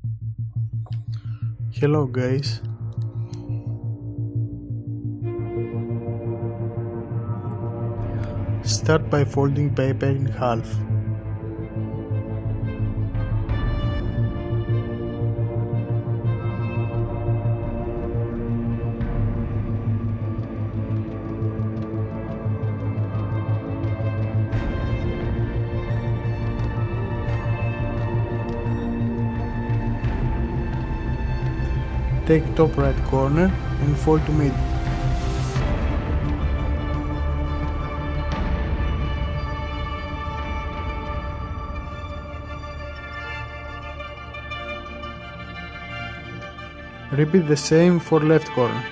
Hello guys. Start by folding paper in half. Take top right corner and fold to middle. Repeat the same for left corner.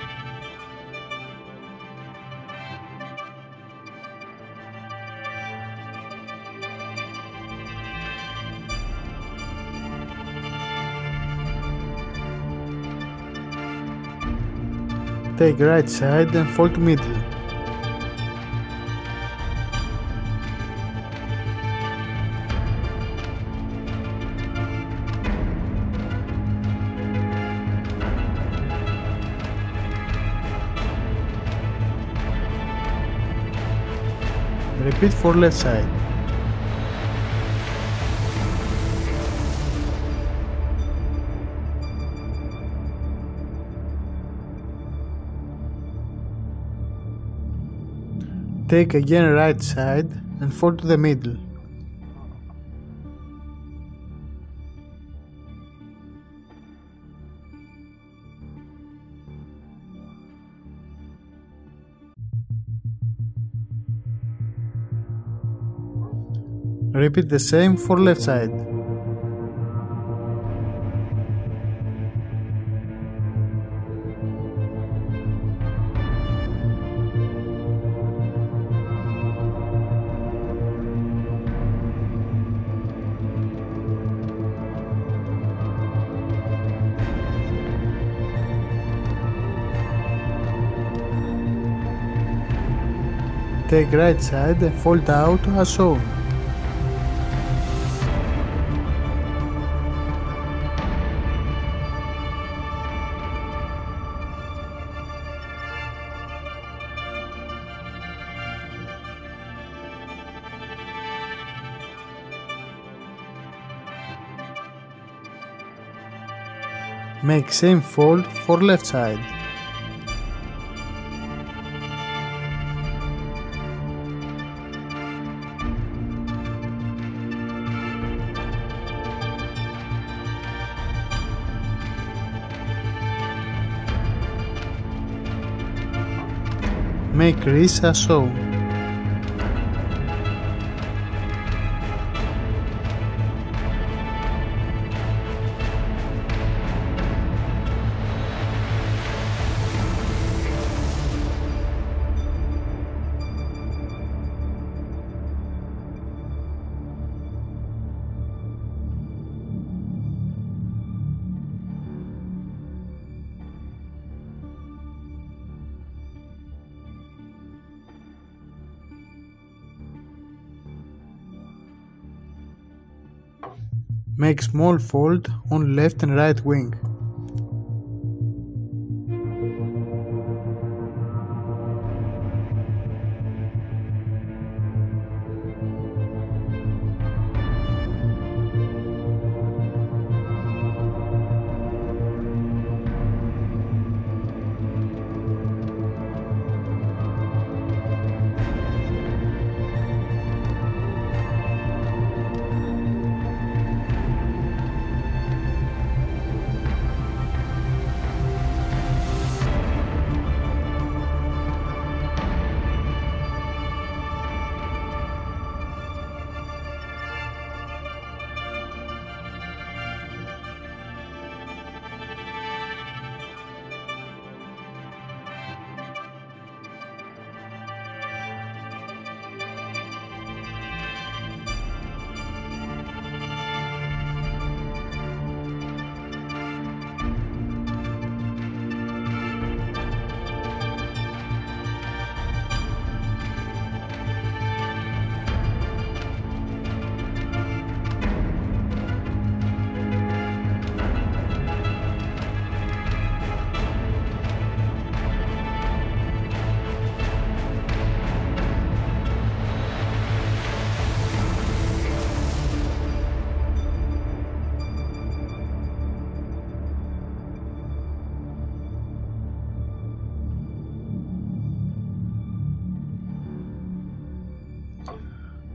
Take right side and fold to middle. Repeat for left side. Take again right side and fold to the middle. Repeat the same for left side. Take right side and fold out as shown. Make same fold for left side. Make crease as shown. Make small fold on left and right wing.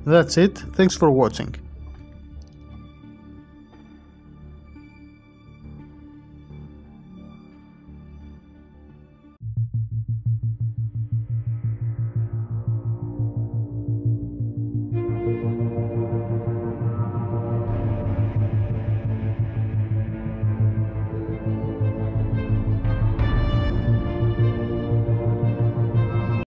That's it, thanks for watching.